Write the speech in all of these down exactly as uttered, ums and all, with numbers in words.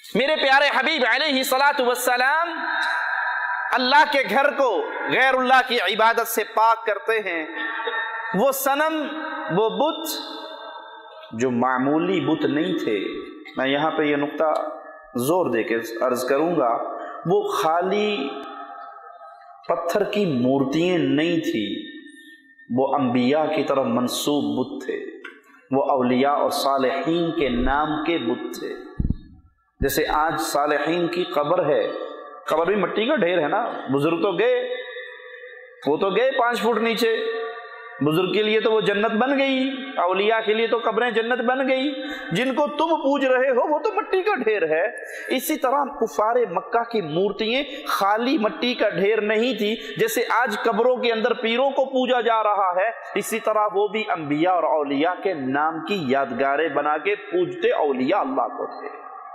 میرے پیارے حبیب علیہ الصلاۃ والسلام اللہ کے گھر کو غیر اللہ کی عبادت سے پاک کرتے ہیں۔ وہ صنم، وہ بت جو معمولی بت نہیں تھے، میں یہاں پہ یہ نقطہ زور دے کے عرض کروں گا، وہ خالی پتھر کی مورتیاں نہیں تھی، وہ انبیاء کی طرف منسوب بت تھے، وہ اولیاء اور صالحین کے نام کے بت تھے۔ جیسے آج صالحین کی قبر ہے، قبر بھی مٹی کا ڈھیر ہے نا، بزرگ تو گئے، وہ تو گئے پانچ فٹ نیچے، بزرگ کے لیے تو وہ جنت بن گئی، اولیاء کے لیے تو قبریں جنت بن گئی، جن کو تم پوج رہے ہو وہ تو مٹی کا ڈھیر ہے۔ اسی طرح کفار مکہ کی مورتیاں خالی مٹی کا ڈھیر نہیں تھی، جیسے آج قبروں کے اندر پیروں کو پوجا جا رہا ہے، اسی طرح وہ بھی انبیاء اور اولیاء کے نام کی یادگاریں بنا کے پوجتے اولیاء اللہ کو تھے۔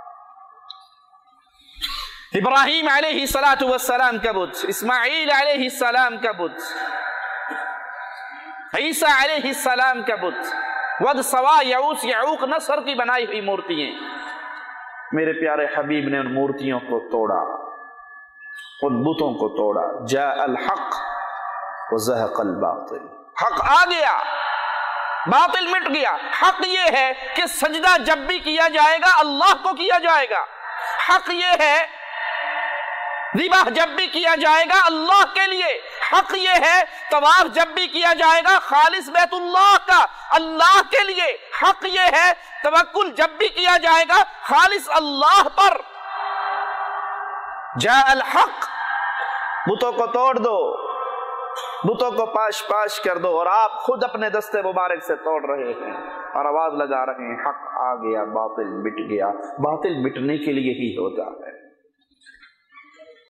ابراہیم علیہ الصلاۃ والسلام کا بت، اسماعیل علیہ السلام کا بت، عیسیٰ علیہ السلام کا بت، ود، سوا، یعوس، یعوق، نصر کی بنائی ہوئی مورتیاں، میرے پیارے حبیب نے ان مورتیوں کو توڑا، ان بتوں کو توڑا۔ جاء الحق وزہق الباطل، حق آ گیا، باطل مٹ گیا۔ حق یہ ہے کہ سجدہ جب بھی کیا جائے گا اللہ کو کیا جائے گا، حق یہ ہے ذبح جب بھی کیا جائے گا اللہ کے لیے، حق یہ ہے طواف جب بھی کیا جائے گا خالص بیت اللہ کا اللہ کے لیے، حق یہ ہے توکل جب بھی کیا جائے گا خالص اللہ پر۔ جاء الحق، بتوں کو توڑ دو، بتوں کو پاش پاش کر دو، اور آپ خود اپنے دستے مبارک سے توڑ رہے ہیں اور آواز لگا رہے ہیں حق آ گیا، باطل مٹ گیا۔ باطل مٹنے کے لیے ہی ہوتا ہے۔